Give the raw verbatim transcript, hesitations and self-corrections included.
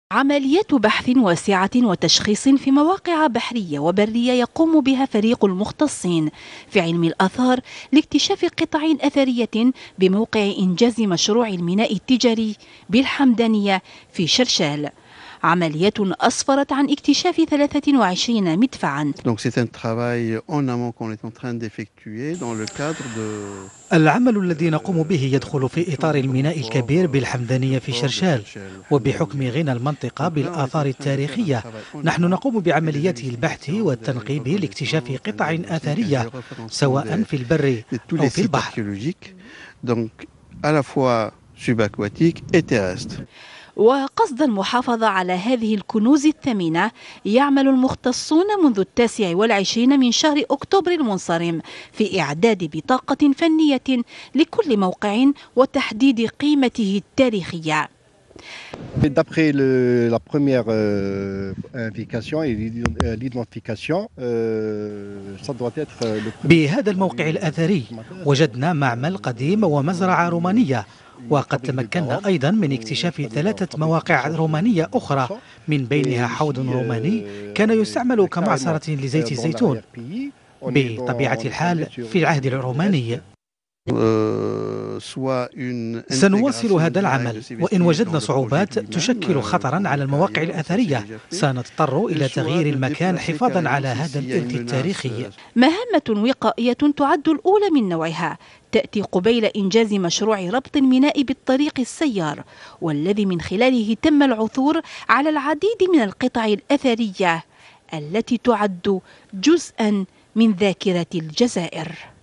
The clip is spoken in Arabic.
عمليات بحث واسعة وتشخيص في مواقع بحرية وبرية يقوم بها فريق المختصين في علم الآثار لاكتشاف قطع أثرية بموقع إنجاز مشروع الميناء التجاري بالحمدانية في شرشال. عمليات أسفرت عن اكتشاف ثلاثة وعشرين مدفعا. العمل الذي نقوم به يدخل في إطار الميناء الكبير بالحمدانية في شرشال، وبحكم غنى المنطقة بالآثار التاريخية نحن نقوم بعمليات البحث والتنقيب لاكتشاف قطع أثرية سواء في البر أو في البحر. وقصد المحافظة على هذه الكنوز الثمينة يعمل المختصون منذ التاسع والعشرين من شهر أكتوبر المنصرم في إعداد بطاقة فنية لكل موقع وتحديد قيمته التاريخية. D'après le, la première euh, indication et l'identification, euh, ça doit être le premier. بهذا الموقع الأثري وجدنا معمل قديم ومزرعة رومانية، وقد تمكنا أيضا من اكتشاف ثلاثة مواقع رومانية أخرى، من بينها حوض روماني كان يستعمل كمعصرة لزيت الزيتون بطبيعة الحال في العهد الروماني. سنواصل هذا العمل، وإن وجدنا صعوبات تشكل خطرا على المواقع الأثرية سنضطر إلى تغيير المكان حفاظا على هذا الإرث التاريخي. مهمة وقائية تعد الأولى من نوعها تأتي قبيل إنجاز مشروع ربط الميناء بالطريق السيار، والذي من خلاله تم العثور على العديد من القطع الأثرية التي تعد جزءا من ذاكرة الجزائر.